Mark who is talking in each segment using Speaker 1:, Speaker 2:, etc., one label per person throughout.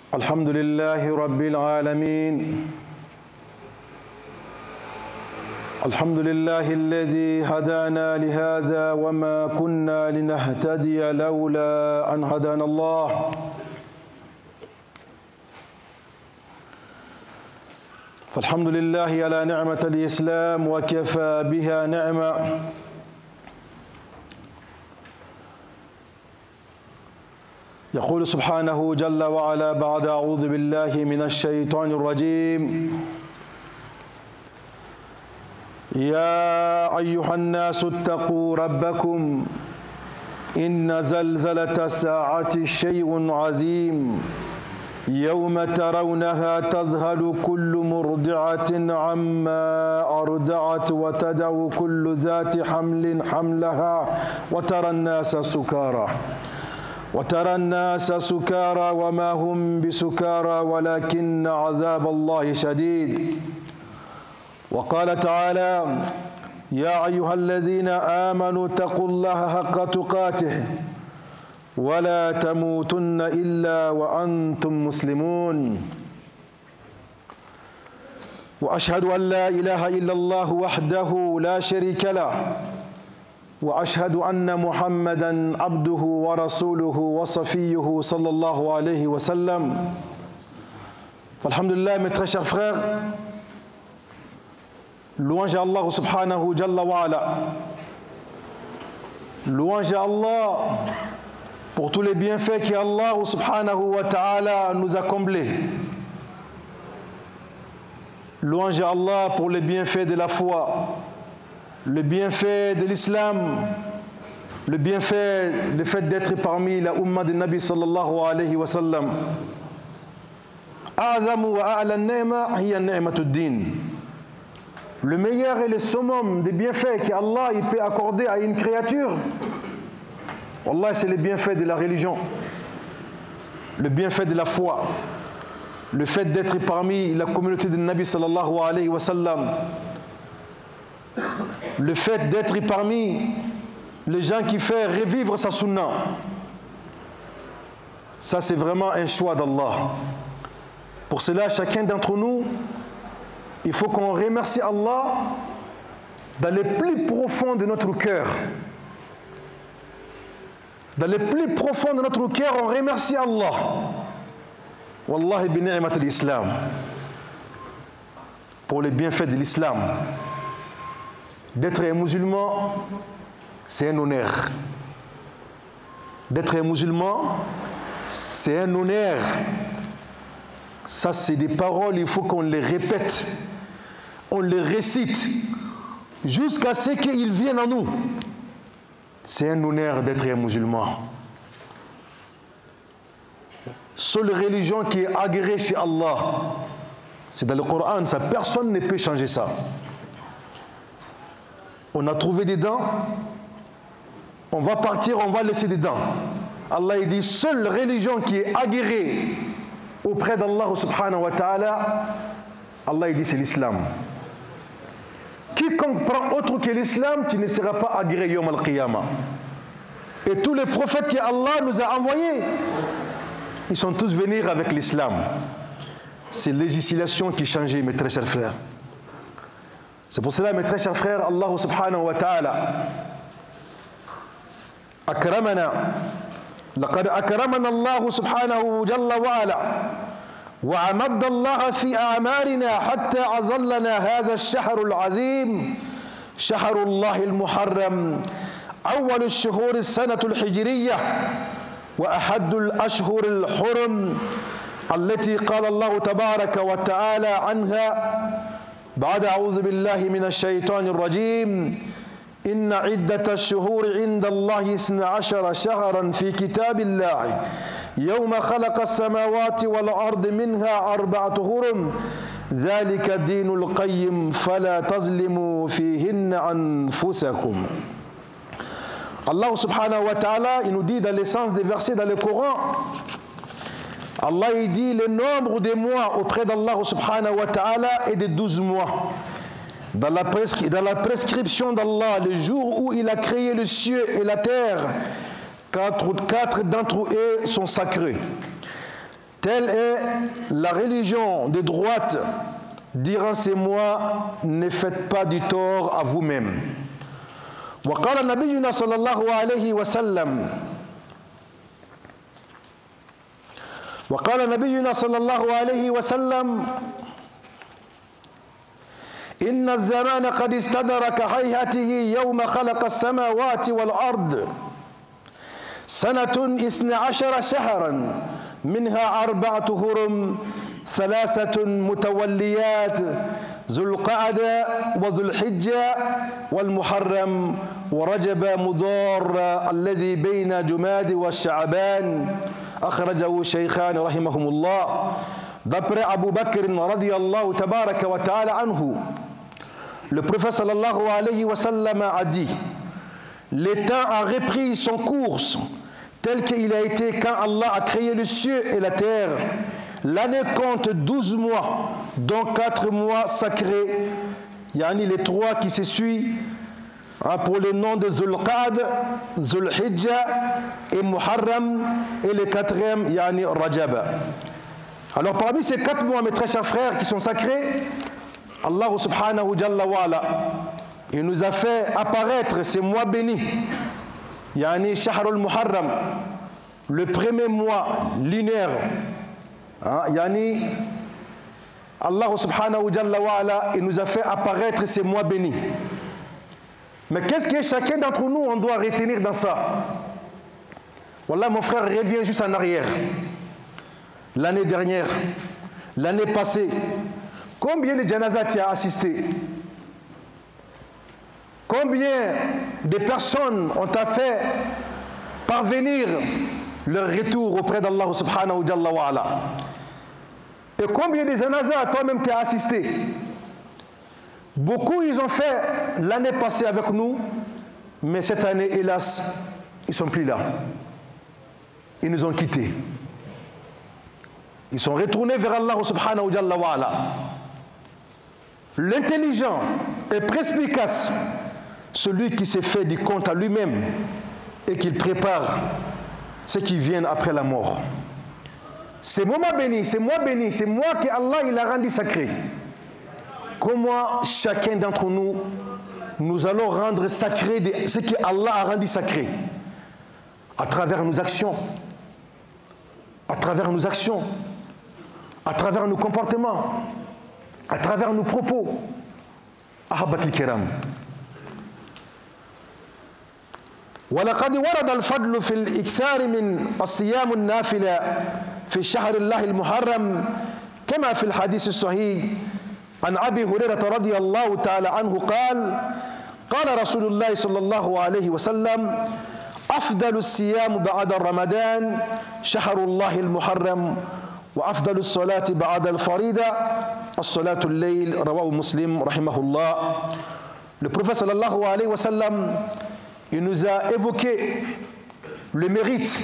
Speaker 1: الحمد لله رب العالمين الحمد لله الذي هدانا لهذا وما كنا لنهتدي لولا أن هدانا الله فالحمد لله على نعمة الإسلام وكفى بها نعمة يقول سبحانه جل وعلا بعد أعوذ بالله من الشيطان الرجيم يا أيها الناس اتقوا ربكم إن زلزلة الساعة شيء عظيم يوم ترونها تذهل كل مرضعة عما أرضعت وتدع كل ذات حمل حملها وترى الناس سكارى وما هم بسكارى ولكن عذاب الله شديد وقال تعالى يا أيها الذين آمنوا اتقوا الله حق تقاته ولا تموتن إلا وأنتم مسلمون وأشهد أن لا إله إلا الله وحده لا شريك له وأشهد أن محمدًا عبده ورسوله وصفيه صلى الله عليه وسلم. Alhamdulillah, mes très chers frères, louange à Allah subhanahu jalla wa ala. Louange à Allah pour tous les bienfaits qu'Allah subhanahu wa ta'ala nous a comblés. Louange à Allah pour les bienfaits de la foi, le bienfait de l'islam, le fait d'être parmi la umma de Nabi sallallahu alayhi wa sallam. A'zamu wa a'la an-ni'ma hiya ni'matu ad-din. Le meilleur et le summum des bienfaits qu'Allah il peut accorder à une créature, wallah, c'est le bienfait de la religion, le bienfait de la foi, le fait d'être parmi la communauté de Nabi sallallahu alayhi wa sallam, le fait d'être parmi les gens qui font revivre sa sunna. Ça, c'est vraiment un choix d'Allah. Pour cela, chacun d'entre nous, il faut qu'on remercie Allah dans le plus profond de notre cœur. Dans le plus profond de notre cœur, on remercie Allah. Wallahi bi ni'mat al-Islam. Pour les bienfaits de l'islam. D'être un musulman, c'est un honneur. D'être un musulman, c'est un honneur. Ça, c'est des paroles, il faut qu'on les répète, on les récite, jusqu'à ce qu'ils viennent à nous. C'est un honneur d'être un musulman. Seule religion qui est agréée chez Allah, c'est dans le Coran, ça, personne ne peut changer ça. On a trouvé des dents, on va partir, on va laisser des dents. Allah il dit, seule religion qui est agréée auprès d'Allah subhanahu wa ta'ala, Allah il dit c'est l'islam. Quiconque prend autre que l'islam, tu ne seras pas agréé yawm al-qiyamah. Et tous les prophètes que Allah nous a envoyés, ils sont tous venus avec l'islam. C'est législation qui changeait, mes très chers frères. C'est pour cela, mes très chers frères, Allah subhanahu wa ta'ala akramana. لقد أكرمنا الله سبحانه جل وعلا وأمد الله في أعمارنا حتى أظلنا هذا الشهر العظيم شهر الله المحرم أول الشهور السنة الحجرية وأحد الأشهر الحرم التي قال الله تبارك وتعالى عنها بعد أعوذ بالله من الشيطان الرجيم إن عدة الشهور عند الله 12 شهرا في كتاب الله يوم خلق السماوات والأرض منها 4 هرم ذلك الدين القيم فلا تظلموا فيهن أنفسكم. Allah subhanahu wa ta'ala, il nous dit dans l'essence des versets dans le Coran, Allah il dit le nombre des mois auprès d'Allah subhanahu wa ta'ala est de 12 mois. Dans la prescription d'Allah, le jour où il a créé le ciel et la terre, quatre d'entre eux sont sacrés. Telle est la religion de droite. Durant ces mois, ne faites pas du tort à vous-même. وقال نبينا صلى الله عليه وسلم وقال نبينا صلى الله عليه وسلم إن الزمان قد استدرك هيئته يوم خلق السماوات والأرض سنة 12 شهرا منها 4 هرم 3 متوليات ذو القعدة وذو الحجة والمحرم ورجب مضار الذي بين جماد والشعبان أخرجه الشيخان رحمهم الله. D'après Abu Bakr radiyallahu tabaraka wa ta'ala anhu, le prophète sallallahu alayhi wa sallam a dit: le temps a repris son cours tel qu'il a été quand Allah a créé le ciel et la terre. L'année compte 12 mois, dont 4 mois sacrés, yani les 3 qui se suivent pour le nom de Zul Qa'd, Zul Hijja et Muharram, et le 4e, yani Rajab. Alors parmi ces 4 mois, mes très chers frères, qui sont sacrés, Allah subhanahu jalla wa ala, il nous a fait apparaître ces mois bénis, yani Shahrul Muharram, le premier mois lunaire. Yani, Allah subhanahu jalla wa ala, il nous a fait apparaître ces mois bénis. Mais qu'est-ce que chacun d'entre nous, on doit retenir dans ça? Wallah, mon frère, reviens juste en arrière. L'année dernière, l'année passée, combien de janazas tu as assisté? Combien de personnes ont fait parvenir leur retour auprès d'Allah subhanahu jalla wa ala? Et combien de janazas toi-même tu as assisté? Beaucoup ils ont fait l'année passée avec nous, mais cette année, hélas, ils ne sont plus là. Ils nous ont quittés. Ils sont retournés vers Allah subhanahu jalla wa ala. L'intelligent et perspicace, celui qui s'est fait du compte à lui-même et qui prépare ce qui vient après la mort. C'est moment béni, c'est moi béni, c'est moi que Allah il a rendu sacré. Comment chacun d'entre nous, nous allons rendre sacré ce que Allah a rendu sacré? À travers nos actions, à travers nos actions, à travers nos comportements, à travers nos propos. Ahabbatil kiram. ولقد ورد الفضل في الإكثار من الصيام النافلة في شهر الله المحرم كما في الحديث الصحيح عن أبي هريرة رضي الله تعالى عنه قال قال رسول الله صلى الله عليه وسلم أفضل الصيام بعد رمضان شهر الله المحرم وأفضل الصلاة بعد الفريضة الصلاة الليل رواه مسلم رحمه الله. Le prophète sallallahu alayhi wa sallam, il nous a évoqué le mérite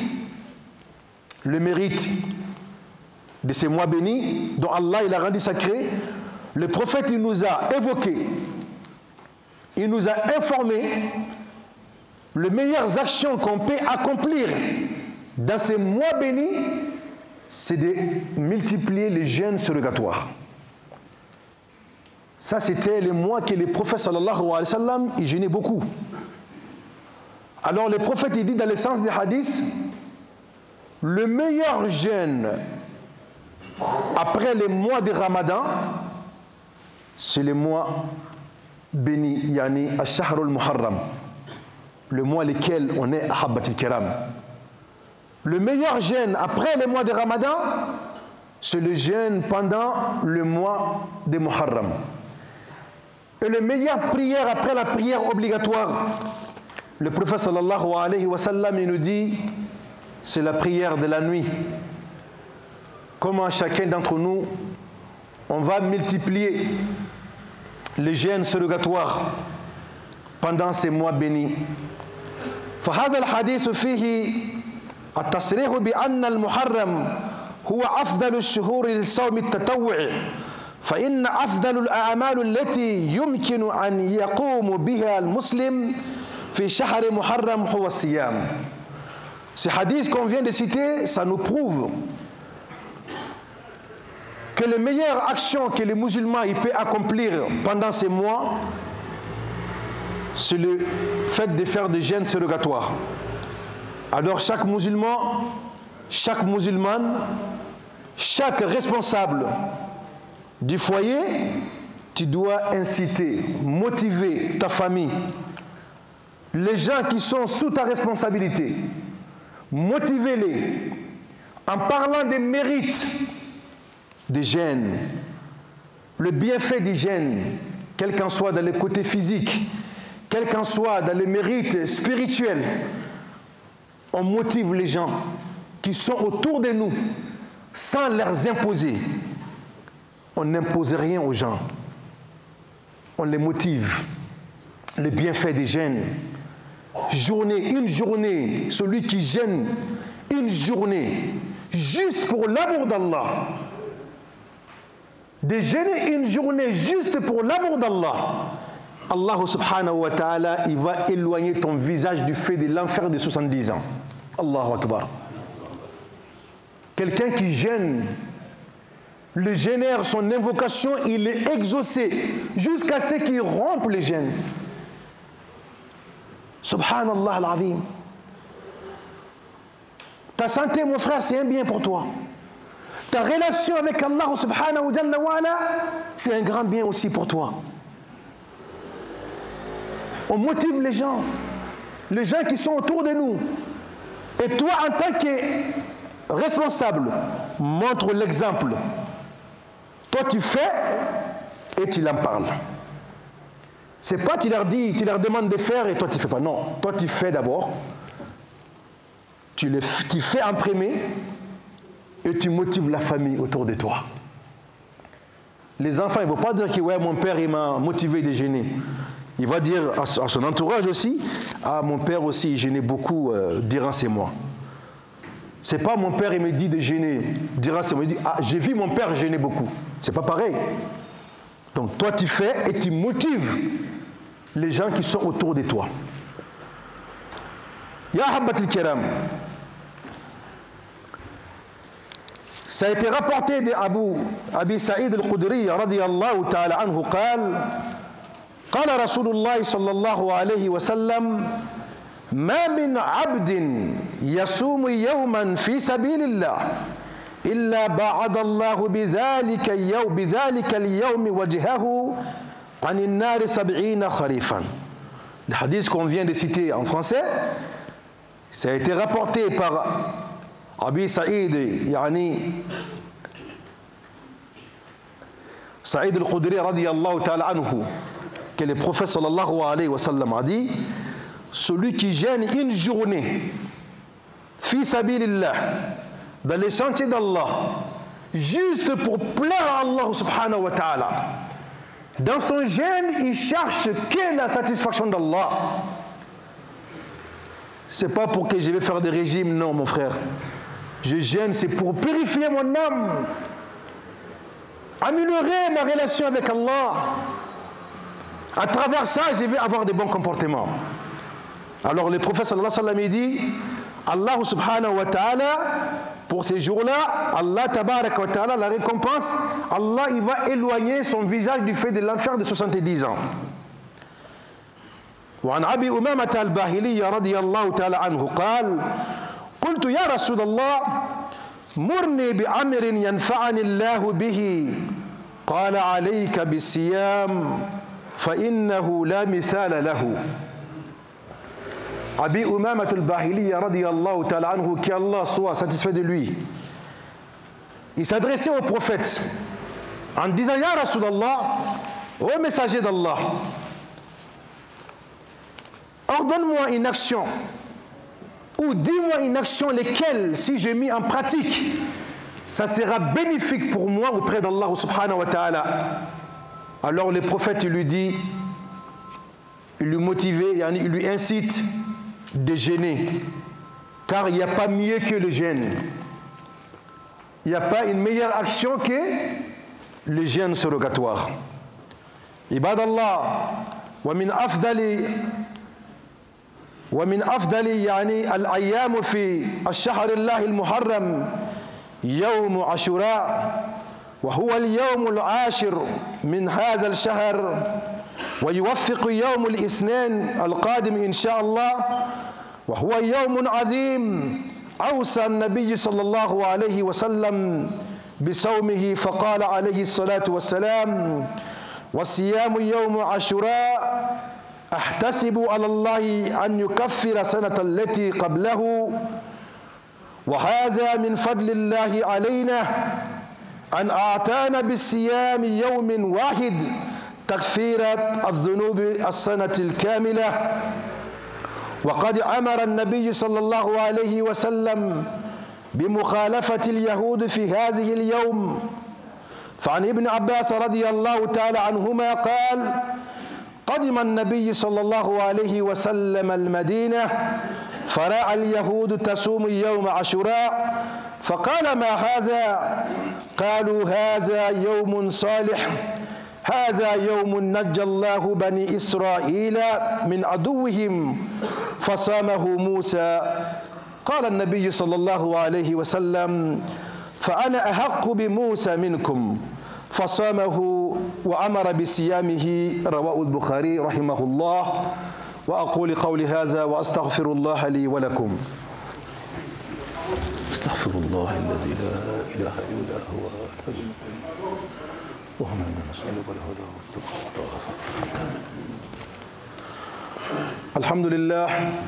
Speaker 1: de ces mois bénis dont Allah il a rendu sacré. Le prophète il nous a évoqué, il nous a informé les meilleures actions qu'on peut accomplir dans ces mois bénis, c'est de multiplier les jeûnes surrogatoires. Ça c'était les mois que le prophète sallallahu alayhi wa sallam il jeûnait beaucoup. Alors le prophète il dit dans le sens des hadiths, le meilleur jeûne après les mois de Ramadan, c'est le mois béni, yani Ash-Shahrul Muharram, le mois lequel on est à Habbatil Kiram. Le meilleur jeûne après les mois de Ramadan, c'est le jeûne pendant le mois de Muharram. Et la meilleure prière après la prière obligatoire, le prophète sallallahu alayhi wa sallam il nous dit, c'est la prière de la nuit. Comment chacun d'entre nous, on va multiplier les jeûnes surrogatoires pendant ces mois bénis. فهذا الحديث فيه التصريح بأن المحرم هو أفضل الشهور للصوم التطوعي فإن أفضل الأعمال التي يمكن أن يقوم بها المسلم في شهر محرم هو الصيام. Ce hadith qu'on vient de citer, ça nous prouve que les meilleures actions que les musulmans peuvent accomplir pendant ces mois, c'est le fait de faire des jeûnes surrogatoires. Alors chaque musulman, chaque musulmane, chaque responsable du foyer, tu dois inciter, motiver ta famille, les gens qui sont sous ta responsabilité, motivez-les en parlant des mérites des jeûnes, le bienfait des jeûnes, quel qu'en soit dans les côtés physiques, quel qu'en soit dans les mérites spirituels. On motive les gens qui sont autour de nous sans leur imposer. On n'impose rien aux gens. On les motive. Le bienfait des jeûnes. Une journée, celui qui jeûne une journée, juste pour l'amour d'Allah. De jeûner une journée juste pour l'amour d'Allah. Allah subhanahu wa ta'ala, il va éloigner ton visage du fait de l'enfer de 70 ans. Allahu Akbar. Quelqu'un qui jeûne, le jeûneur, son invocation, il est exaucé jusqu'à ce qu'il rompe les jeûnes. Subhanallah al-Azim. Ta santé, mon frère, c'est un bien pour toi. Ta relation avec Allah subhanahu wa ta'ala, c'est un grand bien aussi pour toi. On motive les gens qui sont autour de nous. Et toi, en tant que responsable, montre l'exemple. Toi, tu fais et tu en parles. C'est pas tu leur dis, tu leur demandes de faire et toi tu fais pas. Non, toi tu fais d'abord. Tu fais en premier et tu motives la famille autour de toi. Les enfants, ils ne vont pas dire que ouais, mon père il m'a motivé de jeûner. Il va dire à son entourage aussi, ah mon père aussi il jeûnait beaucoup durant ces mois. C'est pas mon père il me dit de jeûner durant ces mois. Il dit ah j'ai vu mon père jeûner beaucoup. C'est pas pareil. Donc toi tu fais et tu motives les gens qui sont autour de toi. Ya Habbat al-Kiram. Ça a été rapporté d'Abi Saïd al-Khudri radiyallahu ta'ala anhu قال قال رسول الله صلى الله عليه وسلم ما من عبد يصوم يوما في سبيل الله إلا بعد الله بذلك اليوم وجهه عن النار 70 خريفا. Le hadith qu'on vient de citer en français, ça a été rapporté par Abi Saïd, Saïd al-Khudri radiyallahu ta'ala anhu, que le prophète sallallahu alayhi wa sallam a dit, celui qui jeûne une journée, fi sabilillah, dans les sentiers d'Allah, juste pour plaire à Allah subhanahu wa ta'ala. Dans son jeûne, il cherche que la satisfaction d'Allah. Ce n'est pas pour que je vais faire des régimes, non mon frère. Je jeûne, c'est pour purifier mon âme, améliorer ma relation avec Allah. À travers ça, je vais avoir des bons comportements. Alors le prophète sallallahu alayhi wa sallam dit, Allah subhanahu wa ta'ala, pour ces jours-là, Allah tabarak wa ta'ala, la récompense, Allah il va éloigner son visage du fait de l'enfer de 70 ans. وعن أبي أمامة الباهلي رضي الله تعالى عنه قال قلت يا رسول الله مرني بأمر ينفعني الله به قال عليك بالصيام فإنه لا مثال له. Abi Umamah al-Bahili radiyallahu ta'ala anhu, qu'Allah soit satisfait de lui, il s'adressait au prophète en disant Ya Rasulallah, ô messager d'Allah, ordonne-moi une action ou dis-moi une action lesquelles, si j'ai mis en pratique, ça sera bénéfique pour moi auprès d'Allah subhanahu wa ta'ala. Alors le prophète il lui dit, il lui motive, il lui incite de jeûner, car il n'y a pas mieux que le jeûne. Il n'y a pas une meilleure action que le jeûne surrogatoire. Ibadallah, wa min afdali al-ayyam fi al-shahr Allah al-muharram يوم عاشوراء وهو اليوم العاشر من هذا الشهر، ويوفق يوم الاثنين القادم إن شاء الله، وهو يوم عظيم أوصى النبي صلى الله عليه وسلم بصومه، فقال عليه الصلاة والسلام: وصيام يوم عاشوراء أحتسب على الله أن يكفر سنة التي قبله، وهذا من فضل الله علينا أن أعطانا بالصيام يوم واحد تكفير الذنوب السنة الكاملة. وقد أمر النبي صلى الله عليه وسلم بمخالفة اليهود في هذه اليوم. فعن ابن عباس رضي الله تعالى عنهما قال: قدم النبي صلى الله عليه وسلم المدينة فرأى اليهود تصوم يوم عاشوراء، فقال: ما هذا؟ قالوا: هذا يوم صالح، هذا يوم نجى الله بني إسرائيل من عدوهم فصامه موسى. قال النبي صلى الله عليه وسلم: فأنا أحق بموسى منكم، فصامه وأمر بصيامه. رواه البخاري رحمه الله. وأقول قولي هذا وأستغفر الله لي ولكم. استغفر الله الذي لا إله إلا هو اللهم إنا نسألك الهدى والتقى. الحمد لله،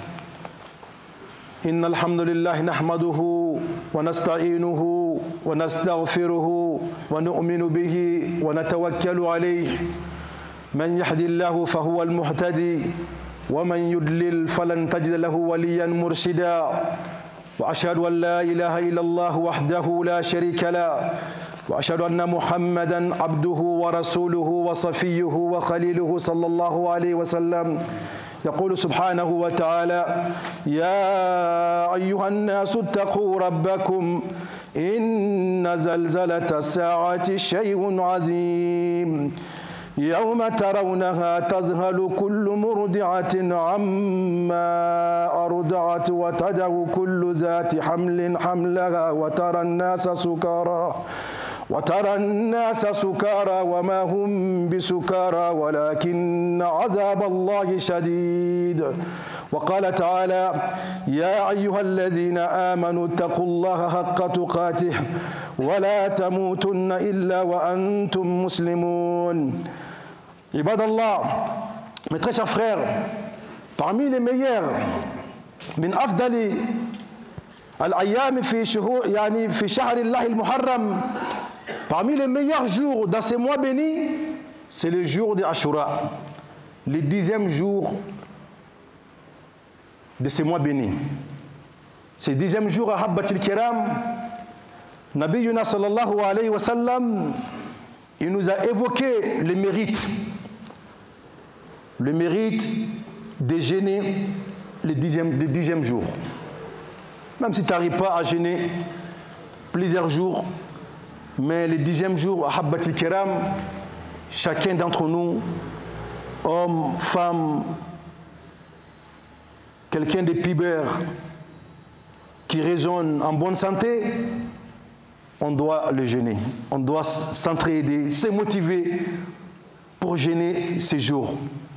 Speaker 1: إن الحمد لله نحمده ونستعينه ونستغفره ونؤمن به ونتوكل عليه. من يهد الله فهو المهتدي، ومن يضلل فلن تجد له وليا مرشدا. وأشهد أن لا إله إلا الله وحده لا شريك له، وأشهد أن محمدا عبده ورسوله وصفيه وخليله صلى الله عليه وسلم. يقول سبحانه وتعالى: يا أيها الناس اتقوا ربكم إن زلزلة الساعة شيء عظيم، يوم ترونها تذهل كل مرضعة عما أرضعت وتضع كل ذات حمل حملها وترى الناس سكارى وما هم بسكارى ولكن عذاب الله شديد. وقال تعالى: يا أيها الذين آمنوا اتقوا الله حق تقاته ولا تموتن إلا وأنتم مسلمون. عباد الله, mes très chers frères, parmi les meilleurs من أفضل الأيام في شهور يعني في شهر الله المحرم, parmi les meilleurs jours dans ces mois bénis, c'est le jour de Ashura, le 10e jour de ces mois bénis. Ce 10e jour à Habbatil Kiram, Nabiyuna sallallahu alayhi wa sallam, il nous a évoqué le mérite de jeûner le 10e jour. Même si tu n'arrives pas à jeûner plusieurs jours, mais le 10e jour à Habbatil Kiram, chacun d'entre nous, homme, femme, quelqu'un de pibeur qui raisonne en bonne santé, on doit le jeûner. On doit s'entraider, se motiver pour jeûner ces jours.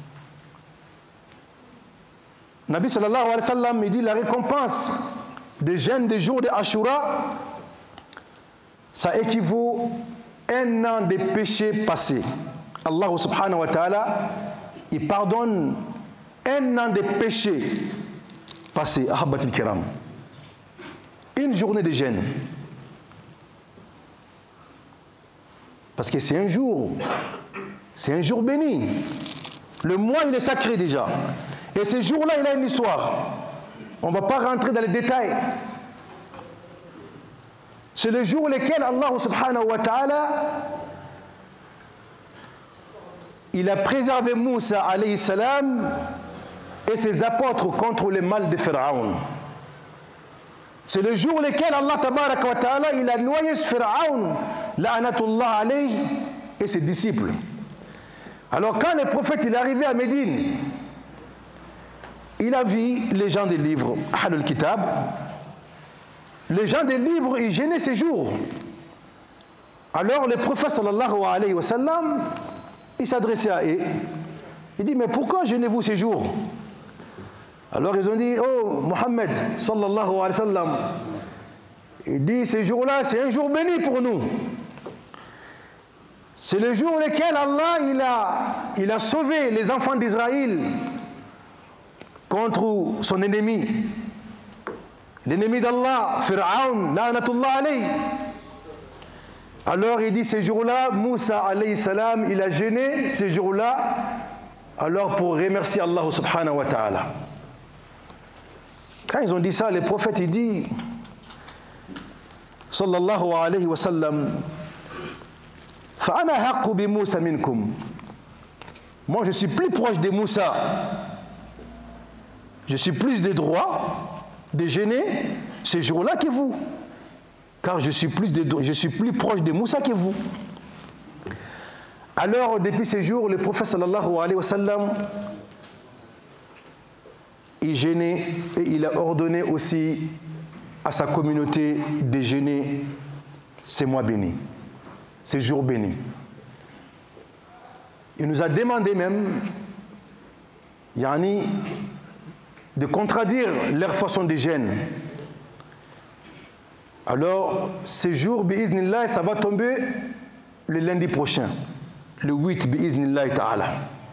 Speaker 1: Nabi sallallahu alayhi wa sallam, il dit la récompense des jeûnes des jours de Ashura, ça équivaut à 1 an de péchés passés. Allah subhanahu wa ta'ala, il pardonne 1 an de péchés passés à Habbatil Kiram. Une journée de jeûne. Parce que c'est un jour béni. Le mois, il est sacré déjà. Et ce jour-là, il a une histoire. On ne va pas rentrer dans les détails. C'est le jour lequel Allah subhanahu wa ta'ala, il a préservé Moussa alayhi salam et ses apôtres contre le mal de Pharaon. C'est le jour lequel Allah tabaraka wa ta'ala, il a noyé ce Pharaon, la'anatullah alayhi, et ses disciples. Alors quand le prophète il est arrivé à Médine, il a vu les gens des livres, Ahlul Kitab. Les gens des livres, ils gênaient ces jours. Alors le prophète sallallahu alayhi wa sallam, il s'adressait à eux. Il dit, mais pourquoi jeûnez-vous ces jours? Alors ils ont dit, oh Mohammed sallallahu alayhi wa sallam, il dit, ces jours-là, c'est un jour béni pour nous. C'est le jour auquel Allah il a sauvé les enfants d'Israël contre son ennemi. L'ennemi d'Allah, Pharaon, la'natullah alayhi. Alors il dit, ces jours-là, Moussa alayhi salam, il a jeûné ces jours-là, alors pour remercier Allah subhanahu wa ta'ala. Quand ils ont dit ça, le prophète il dit, sallallahu alayhi wa sallam, فَأَنَا حَقُّ بِمُوسَى مِنْكُمْ. Moi je suis plus proche de Moussa. Je suis plus de droit de jeûner ces jours-là que vous. Car je suis plus proche de Moussa que vous. Alors, depuis ces jours, le prophète sallallahu alayhi wa sallam, il jeûnait et il a ordonné aussi à sa communauté de jeûner ces mois bénis, ces jours bénis. Il nous a demandé même, yani, de contradire leur façon de jeûner. Alors, ces jours, bi'iznillah, ça va tomber le lundi prochain, le 8, bi'iznillah ta'ala.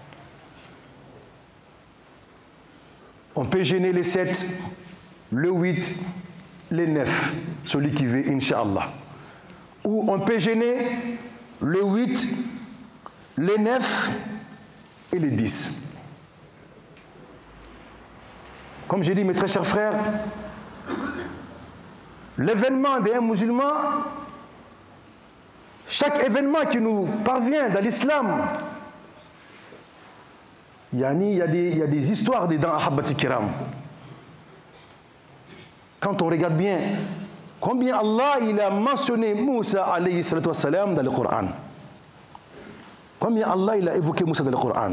Speaker 1: On peut jeûner les 7, le 8, le 9, celui qui veut, Inch'Allah. Ou on peut jeûner le 8, le 9 et le 10. Comme j'ai dit, mes très chers frères, l'événement d'un musulman, chaque événement qui nous parvient dans l'islam, il y a des histoires dedans, ahabbati kiram. Quand on regarde bien, combien Allah il a mentionné Moussa alayhi salatu wassalam dans le Coran. Combien Allah il a évoqué Moussa dans le Coran.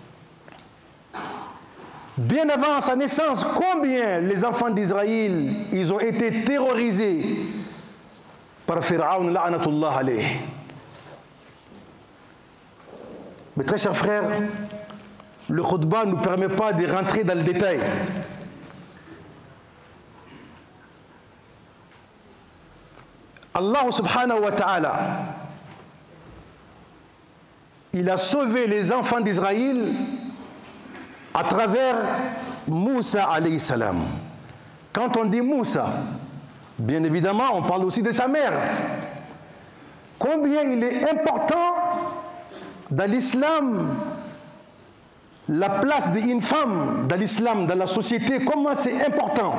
Speaker 1: Bien avant sa naissance, combien les enfants d'Israël, ils ont été terrorisés par Pharaon, la'natullah alayhi. Mes très chers frères, le khutbah ne nous permet pas de rentrer dans le détail. Allah subhanahu wa ta'ala, il a sauvé les enfants d'Israël à travers Moussa alayhi salam. Quand on dit Moussa, bien évidemment, on parle aussi de sa mère. Combien il est important dans l'islam, la place d'une femme dans l'islam, dans la société, comment c'est important.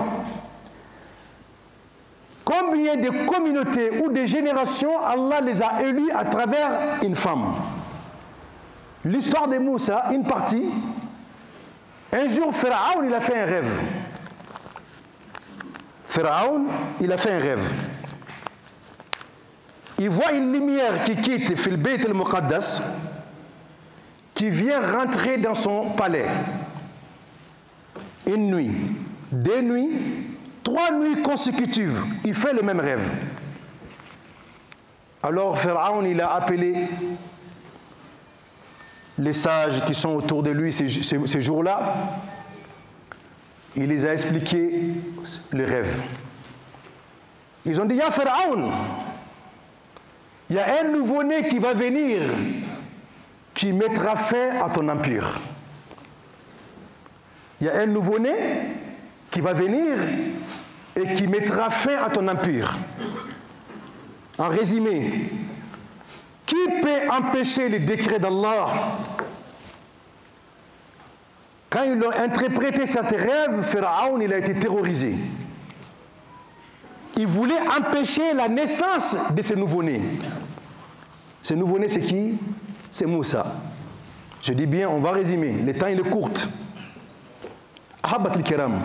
Speaker 1: Combien de communautés ou de générations Allah les a élus à travers une femme. L'histoire de Moussa, une partie. Un jour, Pharaon, il a fait un rêve. Pharaon, il a fait un rêve. Il voit une lumière qui quitte Fil Bayt al-Muqaddas, qui vient rentrer dans son palais. Une nuit, 2 nuits, 3 nuits consécutives, il fait le même rêve. Alors Pharaon, il a appelé les sages qui sont autour de lui ces jours-là. Il les a expliqué le rêve. Ils ont dit, ya Pharaon, il y a un nouveau-né qui va venir, qui mettra fin à ton empire. Il y a un nouveau-né qui va venir et qui mettra fin à ton empire. En résumé, qui peut empêcher les décrets d'Allah? Quand ils ont interprété cet rêve, Pharaon, il a été terrorisé. Il voulait empêcher la naissance de ce nouveau-né. Ce nouveau-né, c'est qui? C'est Moussa. Je dis bien, on va résumer. Le temps, il est court. Ahabbat al-Kiram.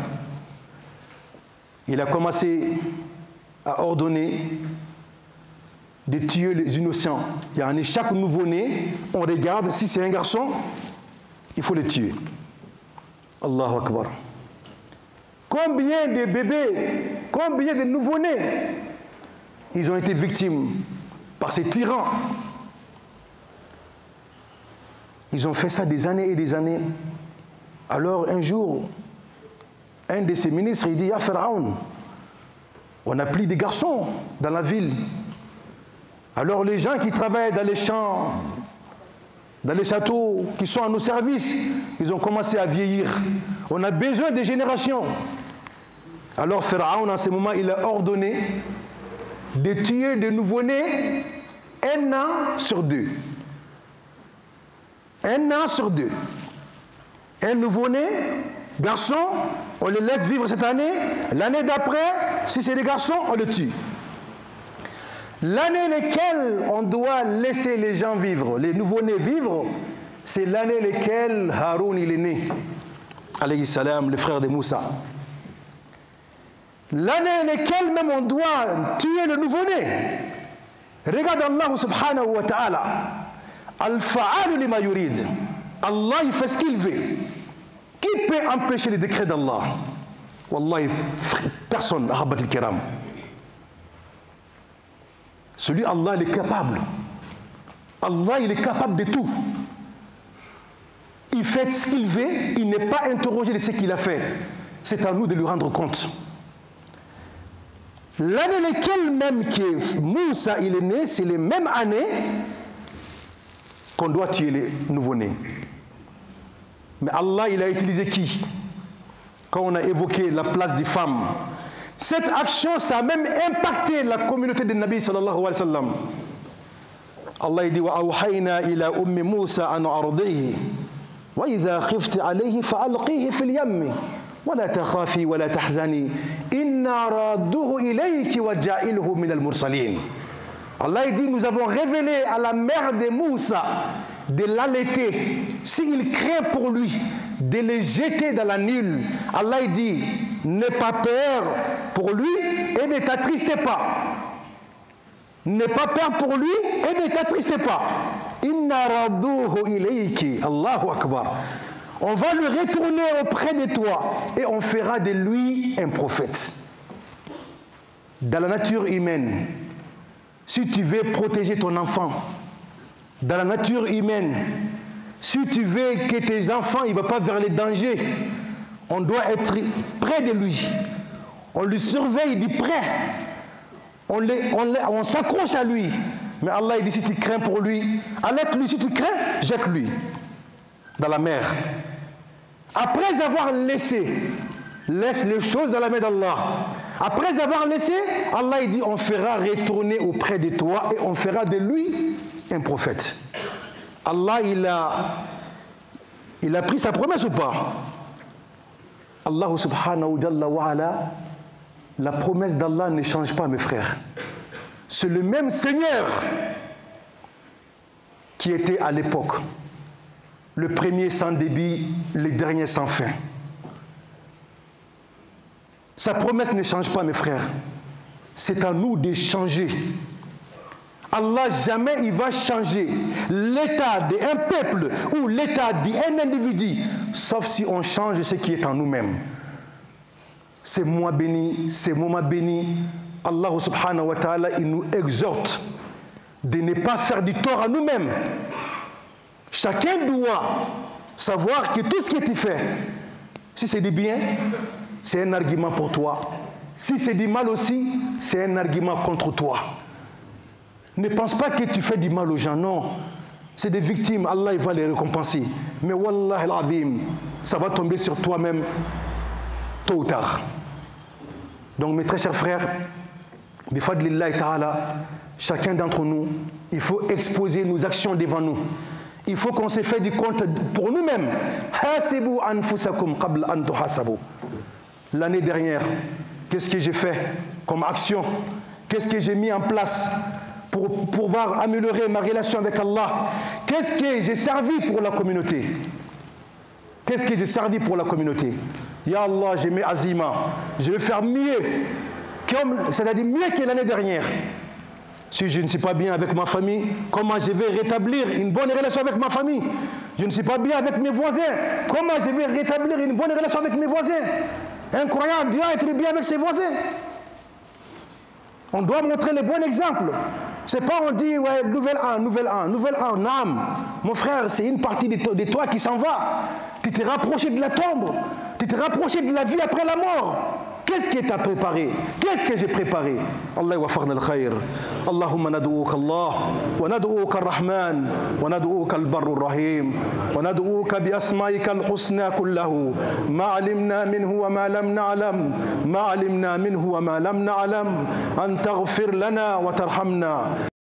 Speaker 1: Il a commencé à ordonner de tuer les innocents. Il y a chaque nouveau-né, on regarde, si c'est un garçon, il faut le tuer. Allahu Akbar. Combien de bébés, combien de nouveau-nés, ils ont été victimes par ces tyrans. Ils ont fait ça des années et des années. Alors un jour, un de ses ministres, il dit, Ya Pharaon, on n'a plus de garçons dans la ville. Alors les gens qui travaillent dans les champs, dans les châteaux, qui sont à nos services, ils ont commencé à vieillir. On a besoin de générations. Alors Pharaon, en ce moment, il a ordonné de tuer des nouveau-nés 1 an sur 2. 1 an sur 2. Un nouveau-né, garçon, on le laisse vivre cette année. L'année d'après, si c'est des garçons, on le tue. L'année laquelle on doit laisser les gens vivre, les nouveau-nés vivre, c'est l'année laquelle Haroun il est né. Alayhi salam, le frère de Moussa. L'année laquelle même on doit tuer le nouveau-né. Regarde Allah subhanahu wa ta'ala. Al-fa'alu lima yurid. Allah il fait ce qu'il veut. Qui peut empêcher les décrets d'Allah? Wallahi, personne, ahabat al-kiram. Celui Allah, il est capable. Allah, il est capable de tout. Il fait ce qu'il veut, il n'est pas interrogé de ce qu'il a fait. C'est à nous de lui rendre compte. L'année laquelle même que Moussa il est né, c'est les mêmes années qu'on doit tuer les nouveau-nés. Mais Allah, il a utilisé qui? Quand on a évoqué la place des femmes, cette action, ça a même impacté la communauté des Nabi sallallahu alayhi wa sallam. Allah dit wa awhayna ila ummi Musa an ardihi wa idha khifti alayhi fa alqihi fil yammi wa la takhafi wa la tahzani inna radduhu ilayki wa ja'iluhu min al-mursalin. Allah dit nous avons révélé à la mère de Moussa de l'allaiter s'il craint pour lui de les jeter dans la Nil. Allah dit n'aie pas peur pour lui et ne t'attristez pas. N'aie pas peur pour lui et ne t'attristez pas. Inna radduhu ilayki. Allahu Akbar. On va le retourner auprès de toi et on fera de lui un prophète. Dans la nature humaine, si tu veux protéger ton enfant, dans la nature humaine, si tu veux que tes enfants ne vont pas vers les dangers, on doit être près de lui. On le surveille de près. On s'accroche à lui. Mais Allah il dit si tu crains pour lui, allaite-lui. Si tu crains, jette-lui dans la mer. Après avoir laisse les choses dans la main d'Allah. Après avoir laissé, Allah il dit on fera retourner auprès de toi et on fera de lui un prophète. Allah il a pris sa promesse ou pas? Allah subhanahu wa ta'ala, la promesse d'Allah ne change pas mes frères. C'est le même Seigneur qui était à l'époque. Le premier sans débit, le dernier sans fin. Sa promesse ne change pas mes frères. C'est à nous de changer. Allah jamais il va changer l'état d'un peuple ou l'état d'un individu, sauf si on change ce qui est en nous-mêmes. C'est moi béni, c'est moment béni. Allah subhanahu wa ta'ala, il nous exhorte de ne pas faire du tort à nous-mêmes. Chacun doit savoir que tout ce qui est fait, si c'est du bien, c'est un argument pour toi. Si c'est du mal aussi, c'est un argument contre toi. Ne pense pas que tu fais du mal aux gens, non. C'est des victimes, Allah il va les récompenser. Mais wallah al-azim, ça va tomber sur toi-même tôt ou tard. Donc mes très chers frères, bifadlillahi ta'ala, chacun d'entre nous, il faut exposer nos actions devant nous. Il faut qu'on se fait du compte pour nous-mêmes. Hasibu anfusakum qabla an tuhasabu. L'année dernière, qu'est-ce que j'ai fait comme action? Qu'est-ce que j'ai mis en place pour pouvoir améliorer ma relation avec Allah? Qu'est-ce que j'ai servi pour la communauté? Qu'est-ce que j'ai servi pour la communauté? Ya Allah, j'ai mis azima. Je vais faire mieux, c'est-à-dire mieux que l'année dernière. Si je ne suis pas bien avec ma famille, comment je vais rétablir une bonne relation avec ma famille? Je ne suis pas bien avec mes voisins, comment je vais rétablir une bonne relation avec mes voisins? Un croyant doit être bien avec ses voisins. On doit montrer le bon exemple. C'est pas on dit, ouais, nouvelle an, non. Mon frère, c'est une partie de toi qui s'en va. Tu t'es rapproché de la tombe. Tu t'es rapproché de la vie après la mort. Qu'est-ce qui t'a préparé? Qu'est-ce que j'ai préparé? Allah wafaqna al-khayr. Allahumma nad'uka Allah, wa nad'uka ar-Rahman, wa nad'uka al-Barr ar-Rahim, wa nad'uka bi asma'ika al-husna kullahu, ma 'alimna minhu wa ma lam na'lam, ma 'alimna minhu wa ma lam na'lam, an taghfir lana wa tarhamna.